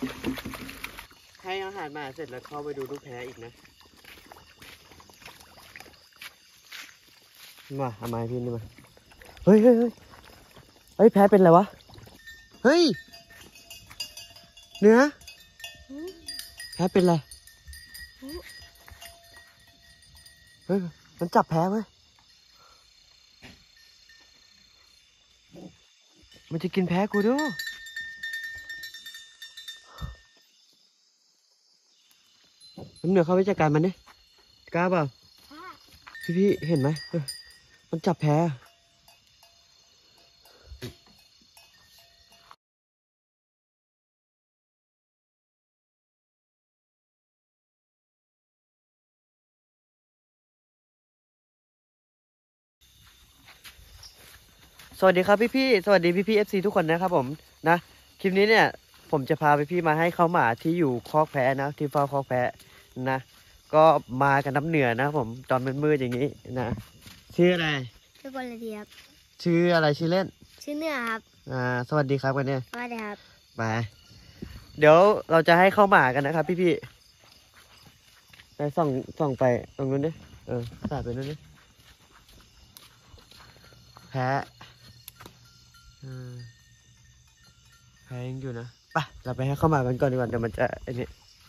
ให้อาหารหมาเสร็จแล้วเข้าไปดูลูกแพะอีกนะมาเอาไม้พี่นี่มาเฮ้ยแพะเป็นอะไรวะเฮ้ยเนื้อแพะเป็นอะไรเฮ้ยมันจับแพะเว้ยมันจะกินแพะกูด้วยน้ำเหนือเข้าไปจัดการมันดิกล้าเปล่าพี่เห็นไหมมันจับแพะสวัสดีครับพี่สวัสดีพี่FC ทุกคนนะครับผมนะคลิปนี้เนี่ยผมจะพาพี่มาให้เข้าหมาที่อยู่คอกแพะนะที่เฝ้าคอกแพะนะก็มากันน้ำเหนือนะผมตอนมืดๆอย่างนี้นะชื่ออะไรชื่อบอลเลยครับชื่ออะไรชื่อเล่นชื่อเนื้อครับสวัสดีครับกันเนี่ยสวัสดีครับไปเดี๋ยวเราจะให้เข้าหมากันนะครับพี่ไปส่องไปตรงนู้นดิสาดไปนู้นดิแพะแพะยังอยู่นะไปเราไปให้เข้ามากันก่อนดีกว่าเดี๋ยวมันจะไอ้นี่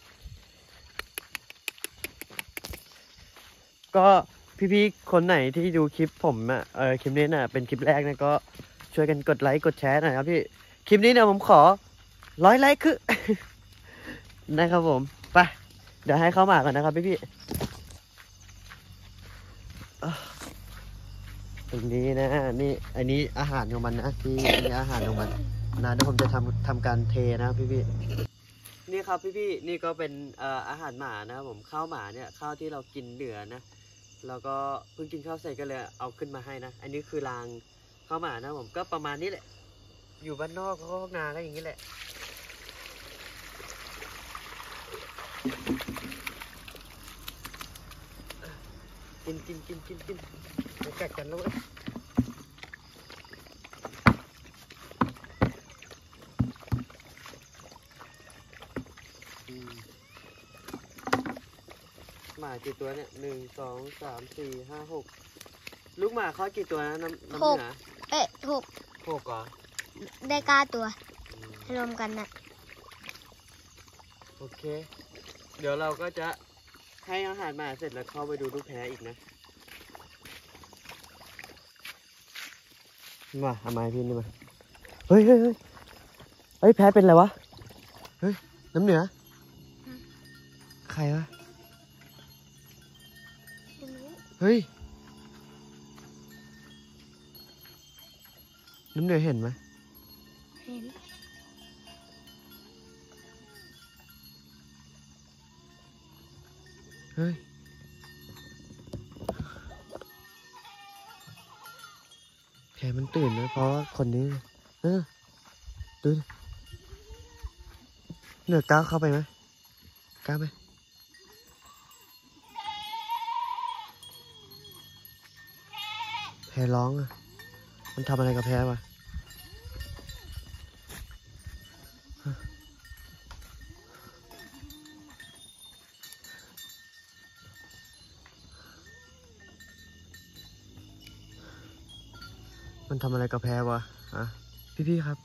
ก็พี่คนไหนที่ดูคลิปผมคลิปนี้น่ะเป็นคลิปแรกนะก็ช่วยกันกดไลค์กดแชร์หน่อยครับพี่คลิปนี้เนี่ยผมขอ100 ไลค์คือ นะครับผมไปเดี๋ยวให้เข้ามากันนะครับพี่ตรงนี้นะนี่อันนี้อาหารของมันนะที่อันนี้อาหารของมันนะเดี๋ยวผมจะทำการเทนะพี่นี่ครับพี่นี่ก็เป็นอาหารหมานะครับผมข้าวหมาเนี่ยข้าวที่เรากินเหลือนะแล้วก็เพิ่งกินข้าวเสร็จก็เลยเอาขึ้นมาให้นะอันนี้คือรางข้าวหมานะผมก็ประมาณนี้แหละอยู่บ้านนอกก็นาก็อย่างนี้แหละกินมากัดกันแล้วเว้ยหมากี่ตัวเนี่ย1 2 3 4 5 6ลูกหมาเขากี่ตัวนะน้ำเหนือ6เหรอได้9 ตัวรวมกันนะโอเคเดี๋ยวเราก็จะให้อาหารหมาเสร็จแล้วเข้าไปดูลูกแพะอีกนะมาเอาไม้พี่นี่มาเฮ้ยแพะเป็นอะไรวะเฮ้ยน้ำเหนือใครวะเฮ้ยน้ำเหนือเห็นไหมเห็นเฮ้ยแพะมันตื่นนะเพราะว่าคนนี้ดูเหนือก้าวเข้าไปไหมก้าวไหมแพะร้องอ่ะมันทำอะไรกับแพะวะมันทำอะไรกับแพะวะพี่ครับ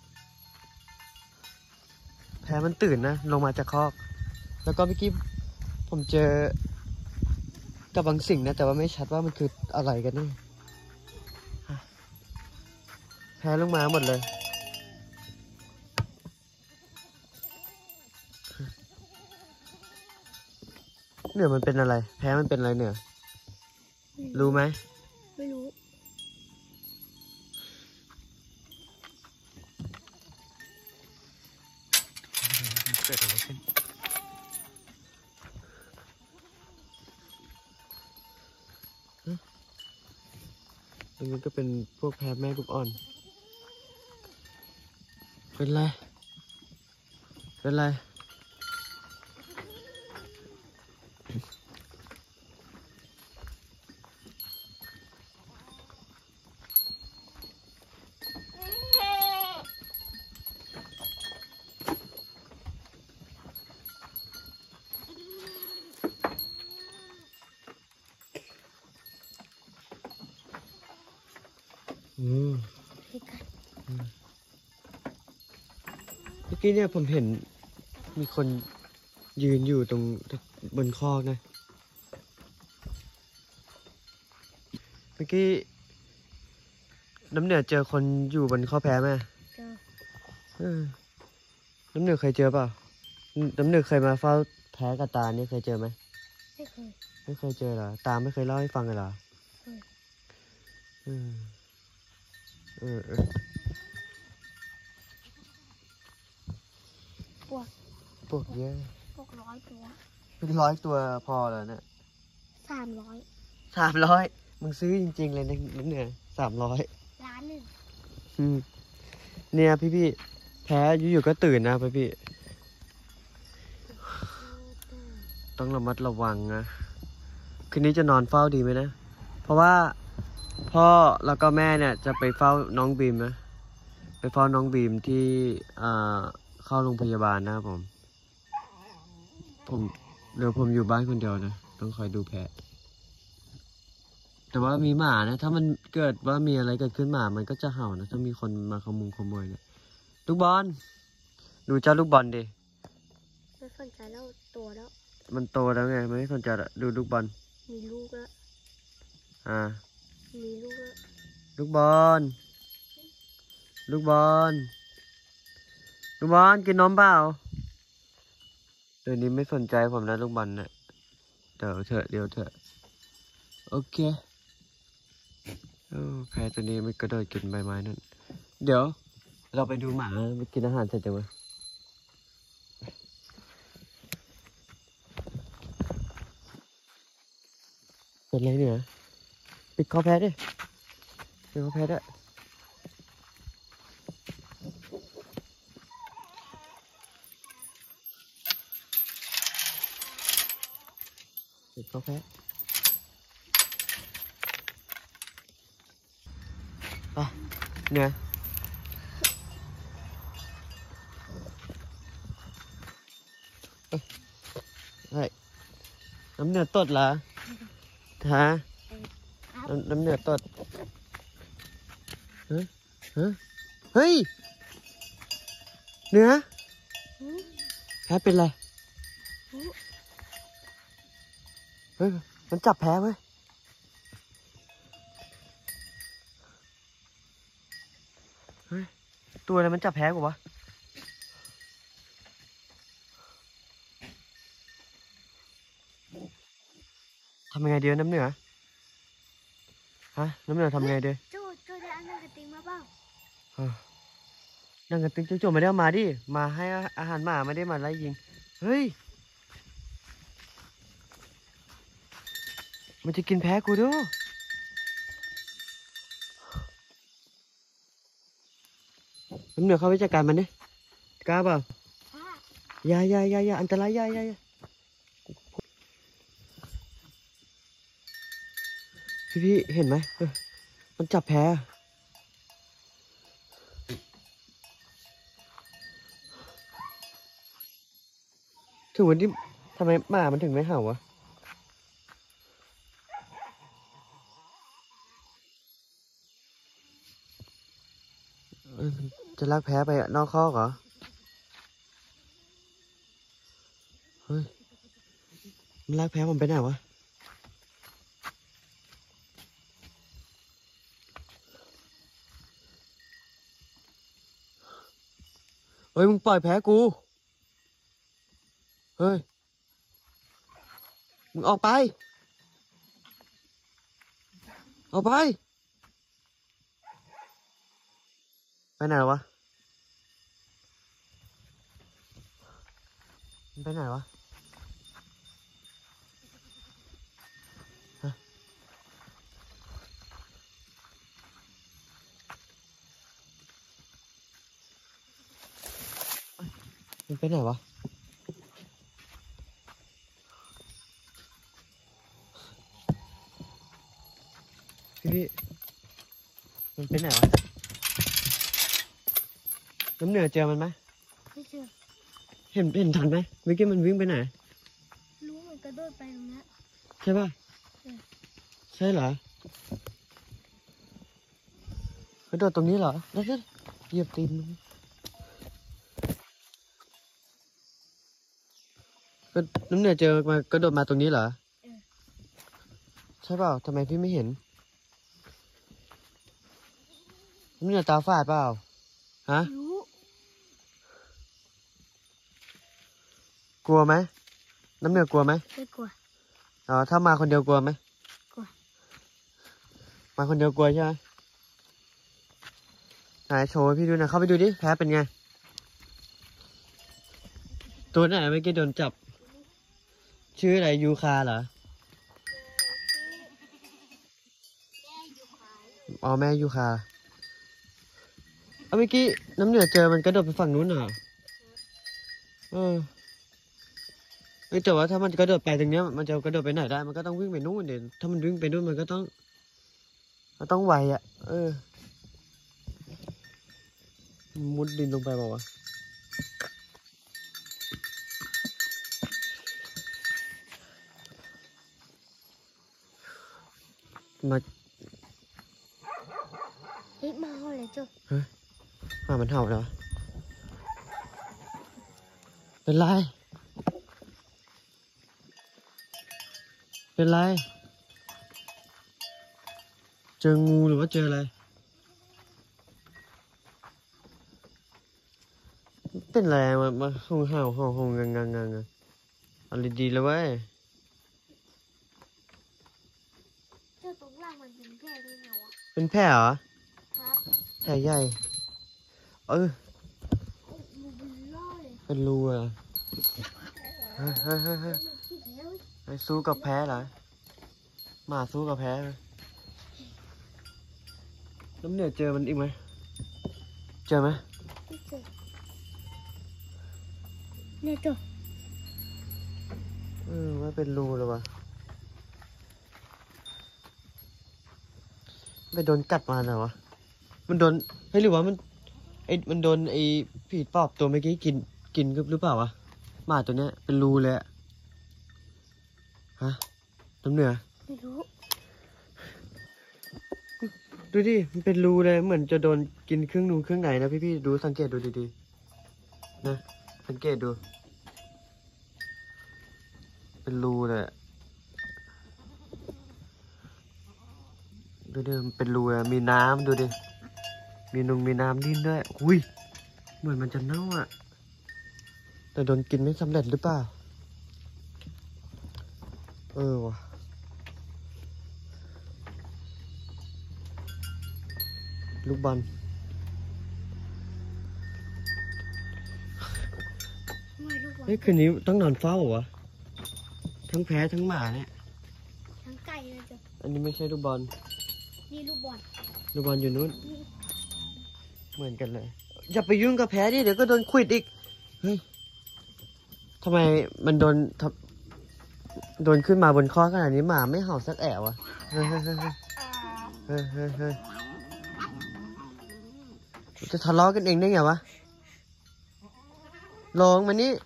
แพะมันตื่นนะลงมาจากคอกแล้วก็เมื่อกี้ผมเจอกับบางสิ่งนะแต่ว่าไม่ชัดว่ามันคืออะไรกันนี่แพะลงมาหมดเลยเหนือมันเป็นอะไรแพะมันเป็นอะไรเหนือรู้ไหมไม่รู้เกิดอะไรขึ้นตรงนี้ก็เป็นพวกแพะแม่ลูกอ่อนเป็นไรอืมพี่กันเมื่อกี้เนี่ยผมเห็นมีคนยืนอยู่ตรงบนคอกนะเมื่อกี้น้ำเหนือเจอคนอยู่บนข้อแพ้ไหมเจอเออน้ำเหนือเคยเจอเปล่าน้ำเหนือเคยมาเฝ้าแพ้กับตาเนี่ยเคยเจอไหมไม่เคยไม่เคยเจอเหรอตาไม่เคยเล่าให้ฟังเลยเหรอเคยอืมเออพวกพวกเยอะพวก100 ตัวเป็น100 ตัวพอเหรอเนี่ย 300 300มึงซื้อจริงๆเลยนะน้ำเหนือ300 ล้านหนึ่งเนี่ยพี่แพ้อยู่ๆก็ตื่นนะพี่ต้องระมัดระวังนะคืนนี้จะนอนเฝ้าดีไหมนะเพราะว่าพ่อแล้วก็แม่เนี่ยจะไปเฝ้าน้องบีมนะไปเฝ้าน้องบีมที่เข้าโรงพยาบาลนะครับผมเดี๋ยวผมอยู่บ้านคนเดียวนะต้องคอยดูแพะแต่ว่ามีหมานะถ้ามันเกิดว่ามีอะไรเกิดขึ้นหมามันก็จะเห่านะถ้ามีคนมาขโมยเนี่ยลูกบอลดูเจ้าลูกบอลดิไม่สนใจแล้วตัวแล้วมันโตแล้วไงไม่สนใจละดูลูกบอลมีลูกแล้ว มีลูกแล้วลูกบอลลูกบอลลูกบอลกินนมเปล่าเดี๋ยวนี้ไม่สนใจผมนะลูกบอลเนี่ยเดี๋ยวเถอะโอเคแพ้ตัวนี้มันกระโดดกินใบไม้นั่นเดี๋ยวเราไปดูหมาไปกินอาหารเสร็จจังไหมเป็นไรเนี่ยปิดคอแพ้ดิปิดคอแพ้ด้วยปิดคอแพ้อ่ะเนี่ยเฮ้ยน้ำเนื้อตดเหรอฮะน้ำเนื้อตดเฮ้ยเนื้อแพ้เป็นไรเฮ้ยมันจับแพ้เว้ยเฮ้ยตัวอะไรมันจับแพ้กูวะทำยังไงเดียวน้ำเหนือฮะน้ำเหนือทำยังไงเดียวโจ้ได้อันนั้นกระติงมาเปล่านั่งกันตึ๊กโจไม่ได้เอามาดิมาให้อาหารหมาไม่ได้มาไล่ยิงเฮ้ยมันจะกินแพ้กูด้วยน้ำเหนือเข้าไปจัดการมันดิกล้าเปล่าอย่าอันตรายอย่าพี่เห็นไหมมันจับแพ้ถึงวันนี้ทำไมหมามันถึงไม่เห่าวะจะลากแพ้ไปนอกคอกเหรอเฮ้ยมันลากแพ้ผมไปไหนวะเฮ้ยมึงปล่อยแพ้กูเฮ้ยมึงออกไปไปไหนวะมันไปไหนวะฮะมันไปไหนวะพี่มันไปไหนวะน้ำเหนือเจอมันไหมไม่เจอเห็นทันไหมเมื่อกี้มันวิ่งไปไหนรู้มันกระโดดไปตรงนั้นใช่ป่ะใช่เหรอกระโดดตรงนี้เหรอแล้วเหยียบตีนมันก็น้ำเหนือเจอมากระโดดมาตรงนี้เหรอใช่เปล่าทำไมพี่ไม่เห็นน้ำเหนือตาฝาดเปล่าฮะกลัวไหมน้ำเหนือกลัวไหมไม่กลัวอ๋อถ้ามาคนเดียวกลัวไหมกลัวมาคนเดียวกลัวใช่ไหมไหนโชว์ให้พี่ดูนะเข้าไปดูดิแพ้เป็นไงตัวไหนเมื่อกี้โดนจับชื่ออะไรยูคาเหรออ๋อแม่ยูคาเอาเมื่อกี้น้ำเหนือเจอมันกระโดดไปฝั่งนู้นเหรอแต่ว่าถ้ามันกระโดดไปตรงเนี้ยมันจะกระโดดไปไหนได้มันก็ต้องวิ่งไปนู่นเดี๋ยวถ้ามันวิ่งไปนู่นมันก็ต้องไวอ่ะมุดดินลงไปบอกว่ามาเฮ้ยมาเลยจ้ะมันเห่าเหรอเป็นไรเป็นไรเจองูหรือว่าเจออะไรเป็นอะไรมาเห่างังอะไรดีแล้วเว้ยเจ้าตรงล่างมันเป็นแผลด้วยไงวะเป็นแผลเหรอครับแผลใหญ่เป็นรูอ่ะสู้กับแพ้เหรอหมาสู้กับแพ้น้ำเหนือเจอมันอีกไหมเจอไหมเนี่ยจ้ะว่าเป็นรูเลยวะไปโดนกัดมาเหรอวะมันโดนหรือว่ามันโดนไอ้ผีปอบตัวเมื่อกี้กินหรือเปล่าวะหมาตัวเนี้ยเป็นรูเลยอะฮะน้ำเหนือไม่รู้ดูดิมันเป็นรูเลยเหมือนจะโดนกินเครื่องไหนนะพี่ดูสังเกตดูดีๆนะสังเกตดูเป็นรูเลยดูดิมันเป็นรูอะมีน้ำดูดิมีน้ำดิ้นด้วยอุ้ยเหมือนมันจะเน่าอ่ะแต่โดนกินไม่สำเร็จหรือเปล่าว่ะลูกบอลเฮ้ยคืนนี้ต้องนอนเฝ้าเหรอทั้งแพ้ทั้งหมาเนี่ยทั้งไก่เลยจ้ะอันนี้ไม่ใช่ลูกบอลนี่ลูกบอลอยู่นู้นเหมือนกันเลยอย่าไปยุ่งกับแพ้ดิเดี๋ยวก็โดนขวิดอีกเฮ้ยทำไมมันโดนขึ้นมาบนข้อขนาดนี้หมาไม่เห่าสักแอะวะเฮ้ยจะทะเลาะกันเองได้ไงวะลงมานี่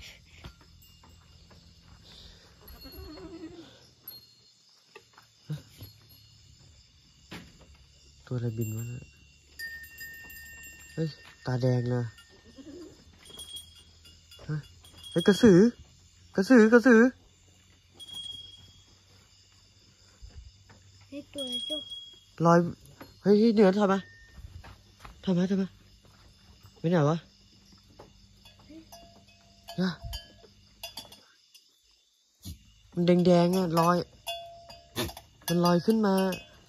ตัวอะไรบินวะเนี่ยเฮ้ยตาแดงนะเฮ้ยกระสือเฮ้ยตัวเจ้าลอยเฮ้ยเหนือทำไมไปไหนวะมันแดงอ่ะมันลอยขึ้นมา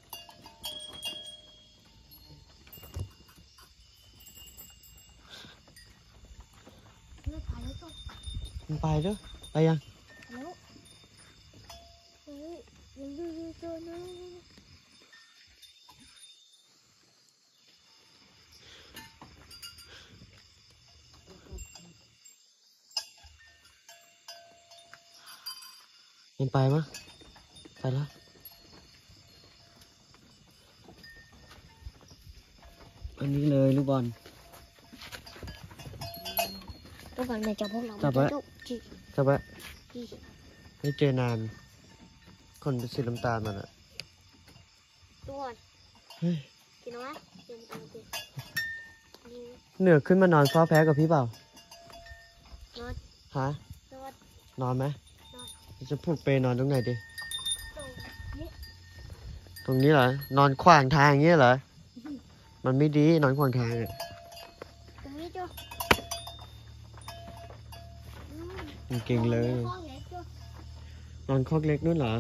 มันไปด้วยไปยังแล้วเฮ้ยยังดูตัวนึงมันไปมั้ยไปแล้วอันนี้เลยลูกบอลไม่จับพวกเราจับไว้ไม่เจอนานคนเป็นสีน้ำตาลมันอะตัวเฮ้ยกินเอาไหมกินเอากินนี่เหนือขึ้นมานอนเฝ้าแพ้กับพี่เปล่านอนฮะนอนนอนไหมนอนจะผูกเปนอนตรงไหนดิตรงนี้ตรงนี้เหรอ นอนขวางทางอย่างเงี้ยเหรอ มันไม่ดีนอนขวางทางอ่ะตรงนี้จ้ะเก่งๆเลยห้องเล็กจ้ะนอนคอกเล็กนู่นเหรอ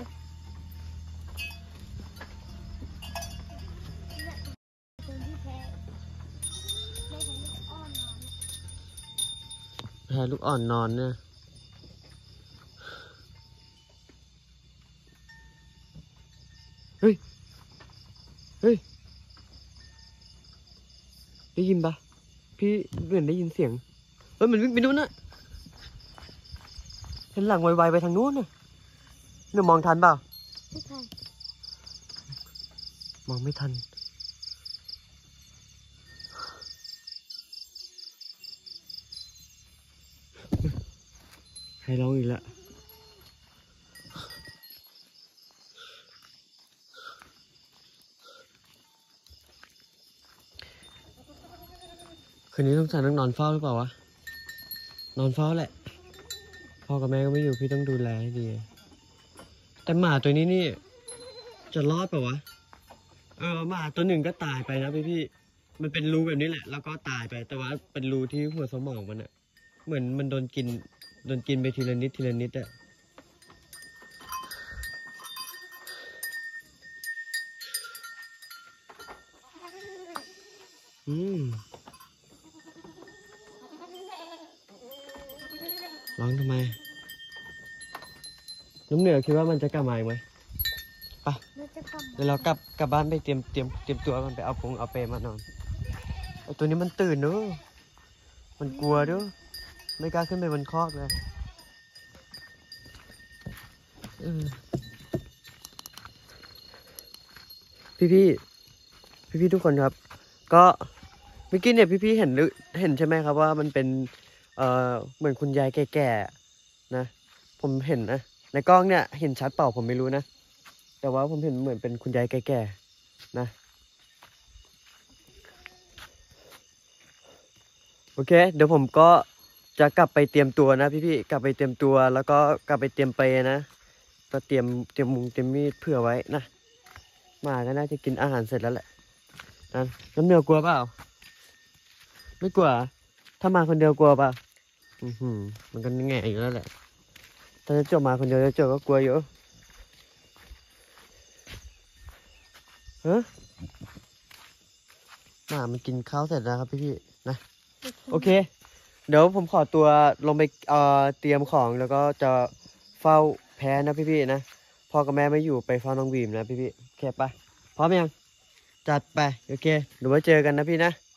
ตรงที่แพ้ได้ทั้งลูกอ้อนนอนแพ้ลูกอ่อนนอนเนี่ย เฮ้ย เฮ้ย ได้ยินปะพี่เหมือนได้ยินเสียง เฮ้ยมันวิ่งไปนู่นน่ะเห็นหลังไวๆไปทางนู้นน่ะหนูมองทันเปล่าไม่ทันมองไม่ทัน ให้ร้องอีกแล้วคืนนี้ต้องสั่งต้องนอนเฝ้าหรือเปล่าวะ นอนเฝ้าแหละ พ่อกับแม่ก็ไม่อยู่พี่ต้องดูแลให้ดี แต่หมาตัวนี้นี่ จะรอดเปล่าวะ หมาตัวหนึ่งก็ตายไปนะพี่มันเป็นรูแบบนี้แหละ แล้วก็ตายไป แต่ว่าเป็นรูที่หัวสมองมันอะเหมือนมันโดนกินไปทีละนิดทีละนิดอะร้องทำไม น้ำเหนือคิดว่ามันจะกลับมาอีกไหมน่าจะกลับเดี๋ยวเรากลับบ้านไปเตรียมตัวมันไปเอาเปรมานอนไอตัวนี้มันตื่นเนอะมันกลัวด้วยไม่กล้าขึ้นไปบนคอกเลยพี่ทุกคนครับ ก็เมื่อกี้เนี่ยพี่เห็นใช่ไหมครับว่ามันเป็นเหมือนคุณยายแก่ๆนะผมเห็นนะในกล้องเนี่ยเห็นชัดเปล่าผมไม่รู้นะแต่ว่าผมเห็นเหมือนเป็นคุณยายแก่ๆนะโอเคเดี๋ยวผมก็จะกลับไปเตรียมตัวนะพี่กลับไปเตรียมตัวแล้วก็กลับไปเตรียมเปนะก็เตรียมมุงเตรียมมีดเผื่อไว้นะหมาก็น่าจะกินอาหารเสร็จแล้วแหละนะน้ำเหนียวกลัวเปล่าไม่กลัวถ้ามาคนเดียวกลัวเปล่ามันก็แง่อยู่แล้วแหละถ้าจะเจาะมาคนเดียวจะเจาะก็กลัวอยู่หมามันกินข้าวเสร็จแล้วครับพี่นะโอเคเดี๋ยวผมขอตัวลงไปเตรียมของแล้วก็จะเฝ้าแพ้นะพี่นะพ่อกับแม่ไม่อยู่ไปเฝ้าน้องบีมนะพี่โอเคปะพร้อมยังจัดไปโอเคเดี๋ยวไว้เจอกันนะพี่นะ